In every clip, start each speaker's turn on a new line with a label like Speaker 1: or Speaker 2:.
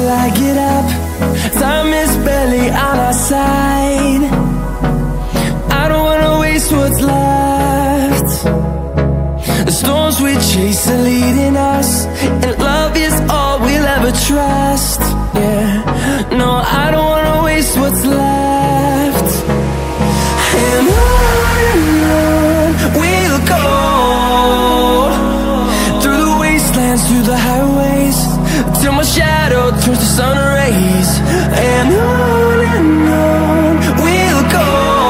Speaker 1: till I get up. Time is barely on our side. I don't wanna waste what's left. The storms we chase are leading us, and love is all we'll ever trust. Yeah, no, I don't wanna waste what's left. And on we'll go, through the wastelands, through the highways, till my shadow turns to sun rays. And on we'll go,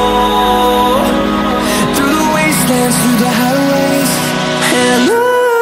Speaker 1: through the wastelands, through the highways, and on we'll go.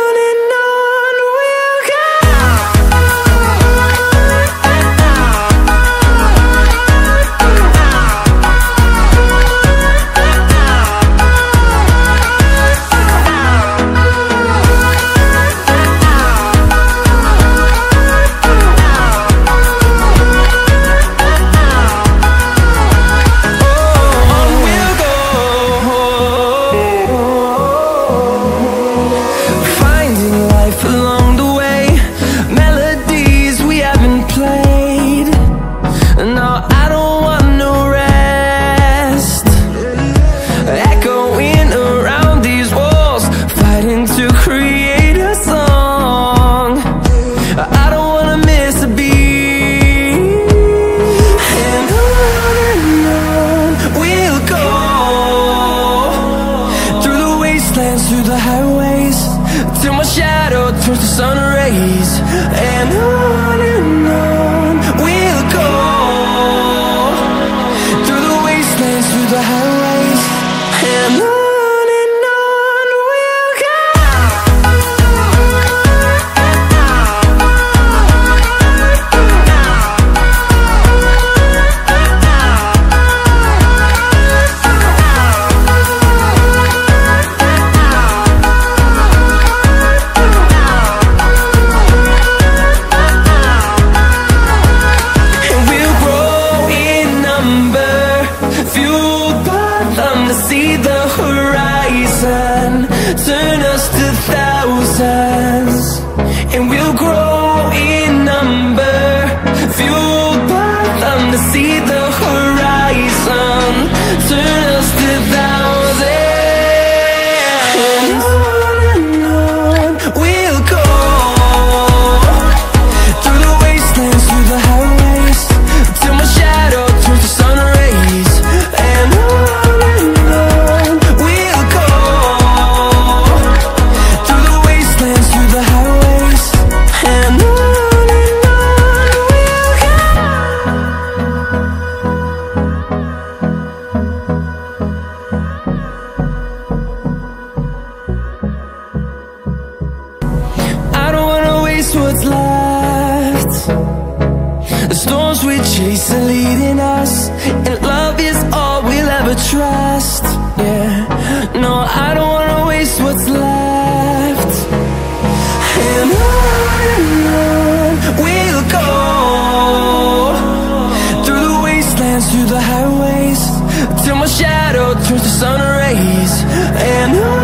Speaker 1: Through the highways, till my shadow turns to sun rays. And on we'll go, through the wastelands, through the highways, and on we'll go. See the horizon, turn us to thousands, and we'll grow in number, fueled by them. To see the horizon, turn us to thousands, and on we'll go, through the wastelands, through the highways, till my shadow turns to sun rays. And what's left. The storms we chase are leading us, and love is all we'll ever trust. Yeah, no, I don't wanna waste what's left. And on we'll go, through the wastelands, through the highways, till my shadow turns to sun rays. And on